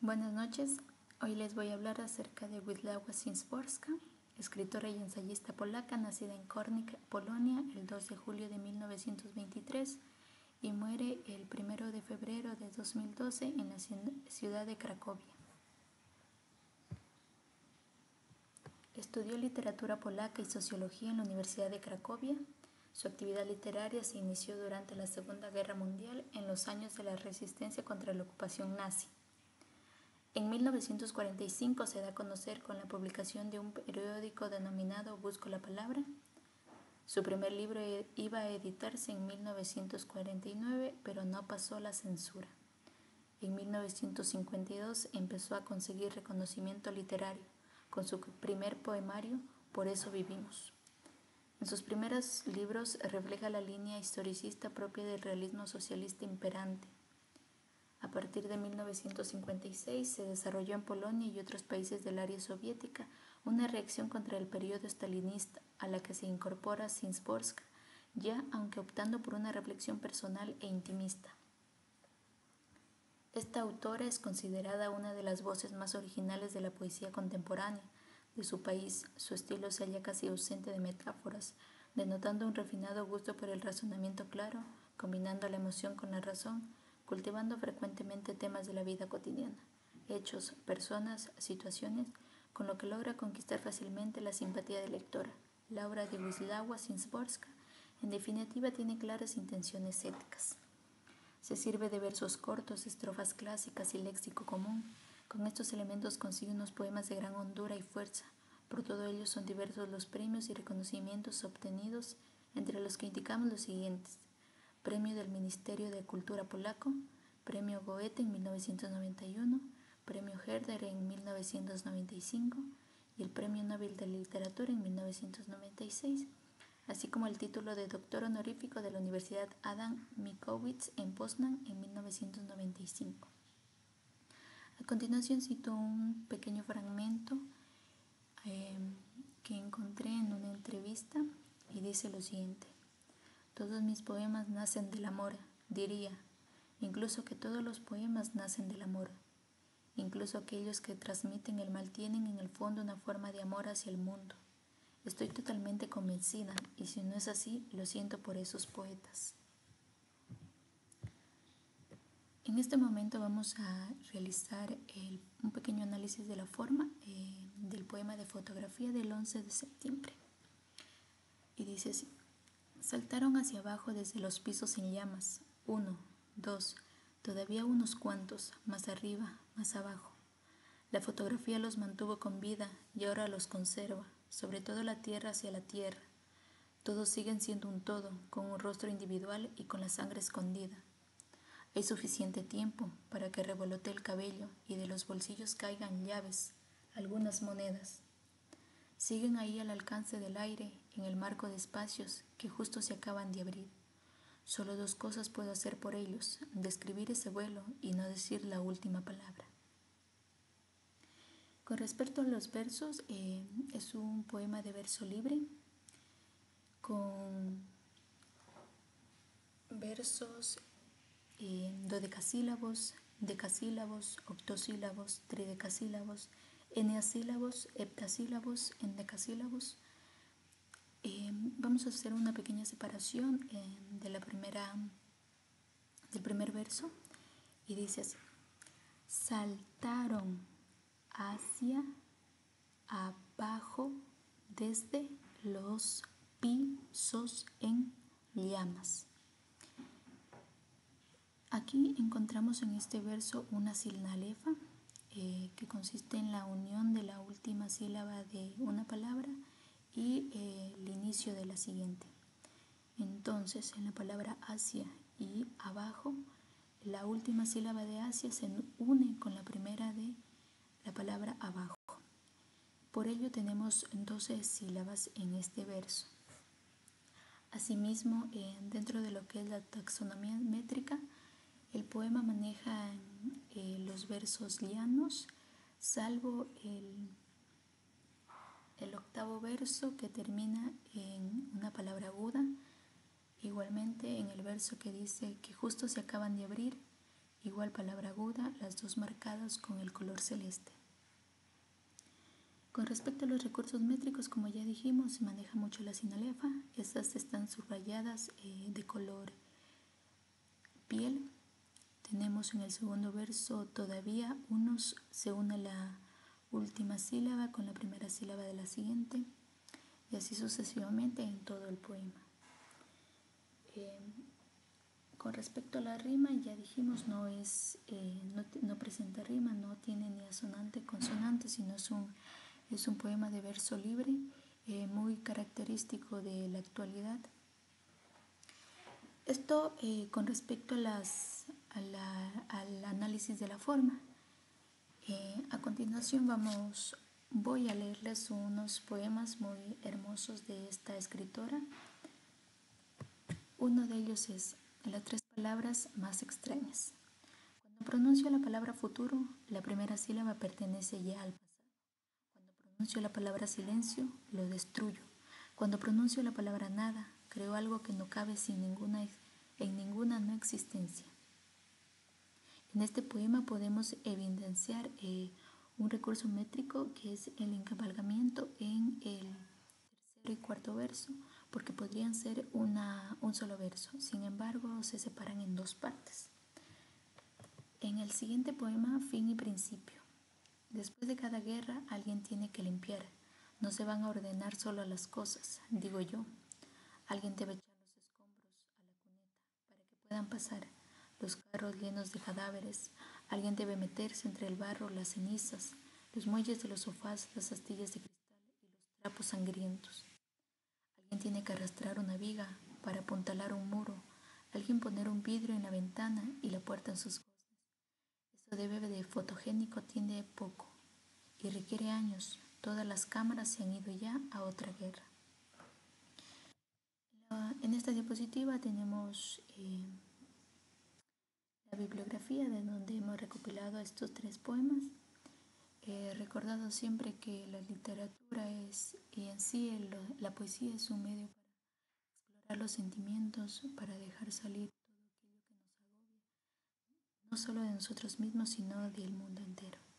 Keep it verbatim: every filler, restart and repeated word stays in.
Buenas noches, hoy les voy a hablar acerca de Wisława Szymborska, escritora y ensayista polaca, nacida en Górnik, Polonia, el dos de julio de mil novecientos veintitrés y muere el primero de febrero de dos mil doce en la ciudad de Cracovia. Estudió literatura polaca y sociología en la Universidad de Cracovia. Su actividad literaria se inició durante la Segunda Guerra Mundial en los años de la resistencia contra la ocupación nazi. En mil novecientos cuarenta y cinco se da a conocer con la publicación de un periódico denominado Busco la Palabra. Su primer libro iba a editarse en mil novecientos cuarenta y nueve, pero no pasó la censura. En mil novecientos cincuenta y dos empezó a conseguir reconocimiento literario con su primer poemario, Por eso vivimos. En sus primeros libros refleja la línea historicista propia del realismo socialista imperante. A partir de mil novecientos cincuenta y seis se desarrolló en Polonia y otros países del área soviética una reacción contra el periodo stalinista a la que se incorpora Szymborska, ya aunque optando por una reflexión personal e intimista. Esta autora es considerada una de las voces más originales de la poesía contemporánea de su país. Su estilo se halla casi ausente de metáforas, denotando un refinado gusto por el razonamiento claro, combinando la emoción con la razón, cultivando frecuentemente temas de la vida cotidiana, hechos, personas, situaciones, con lo que logra conquistar fácilmente la simpatía del lector. La obra de Wisława Szymborska, en definitiva, tiene claras intenciones éticas. Se sirve de versos cortos, estrofas clásicas y léxico común. Con estos elementos consigue unos poemas de gran hondura y fuerza. Por todo ello son diversos los premios y reconocimientos obtenidos, entre los que indicamos los siguientes: Premio del Ministerio de Cultura polaco, Premio Goethe en mil novecientos noventa y uno, Premio Herder en mil novecientos noventa y cinco y el Premio Nobel de Literatura en mil novecientos noventa y seis, así como el título de doctor honorífico de la Universidad Adam Mickiewicz en Poznań en mil novecientos noventa y cinco. A continuación cito un pequeño fragmento eh, que encontré en una entrevista y dice lo siguiente: todos mis poemas nacen del amor, diría, incluso que todos los poemas nacen del amor. Incluso aquellos que transmiten el mal tienen en el fondo una forma de amor hacia el mundo. Estoy totalmente convencida, y si no es así, lo siento por esos poetas. En este momento vamos a realizar el, un pequeño análisis de la forma eh, del poema de fotografía del once de septiembre. Y dice así: saltaron hacia abajo desde los pisos en llamas, uno, dos, todavía unos cuantos, más arriba, más abajo. La fotografía los mantuvo con vida y ahora los conserva, sobre todo la tierra hacia la tierra. Todos siguen siendo un todo, con un rostro individual y con la sangre escondida. Hay suficiente tiempo para que revolote el cabello y de los bolsillos caigan llaves, algunas monedas. Siguen ahí al alcance del aire, en el marco de espacios que justo se acaban de abrir. Solo dos cosas puedo hacer por ellos: describir ese vuelo y no decir la última palabra. Con respecto a los versos, eh, es un poema de verso libre, con versos eh, dodecasílabos, decasílabos, octosílabos, tridecasílabos, eneasílabos, heptasílabos, endecasílabos. Eh, vamos a hacer una pequeña separación eh, de la primera, del primer verso, y dice así: saltaron hacia abajo desde los pisos en llamas. Aquí encontramos en este verso una sinalefa eh, que consiste en la unión de la última sílaba de una palabra y eh, el inicio de la siguiente. Entonces, en la palabra hacia y abajo, la última sílaba de hacia se une con la primera de la palabra abajo. Por ello tenemos doce sílabas en este verso. Asimismo, eh, dentro de lo que es la taxonomía métrica, el poema maneja eh, los versos llanos, salvo el, el octavo verso que termina en una palabra aguda. Igualmente en el verso que dice que justo se acaban de abrir igual palabra aguda, las dos marcadas con el color celeste. Con respecto a los recursos métricos, como ya dijimos, se maneja mucho la sinalefa. Estas están subrayadas eh, de color piel. Tenemos en el segundo verso todavía unos, se une la última sílaba con la primera sílaba de la siguiente, y así sucesivamente en todo el poema. Eh, con respecto a la rima, ya dijimos, no, es, eh, no, no presenta rima, no tiene ni asonante, consonante, sino es un, es un poema de verso libre, eh, muy característico de la actualidad. Esto eh, con respecto a las, a la, al análisis de la forma. Eh, a continuación vamos, voy a leerles unos poemas muy hermosos de esta escritora. Uno de ellos es las tres palabras más extrañas. Cuando pronuncio la palabra futuro, la primera sílaba pertenece ya al pasado. Cuando pronuncio la palabra silencio, lo destruyo. Cuando pronuncio la palabra nada, creo algo que no cabe sin ninguna, en ninguna no existencia. En este poema podemos evidenciar eh, un recurso métrico que es el encabalgamiento en el tercero y cuarto verso, porque podrían ser una, un solo verso, sin embargo se separan en dos partes. En el siguiente poema, fin y principio. Después de cada guerra alguien tiene que limpiar, no se van a ordenar solo las cosas, digo yo. Alguien debe echar los escombros a la cuneta para que puedan pasar los carros llenos de cadáveres. Alguien debe meterse entre el barro, las cenizas, los muelles de los sofás, las astillas de cristal y los trapos sangrientos. Alguien tiene que arrastrar una viga para apuntalar un muro. Alguien poner un vidrio en la ventana y la puerta en sus goznes. Eso de bebé de fotogénico tiene poco y requiere años. Todas las cámaras se han ido ya a otra guerra. En esta diapositiva tenemos eh, la bibliografía de donde hemos recopilado estos tres poemas. He recordado siempre que la literatura es, y en sí el, la poesía es un medio para explorar los sentimientos, para dejar salir todo aquello que nos agobia, no solo de nosotros mismos, sino del mundo entero.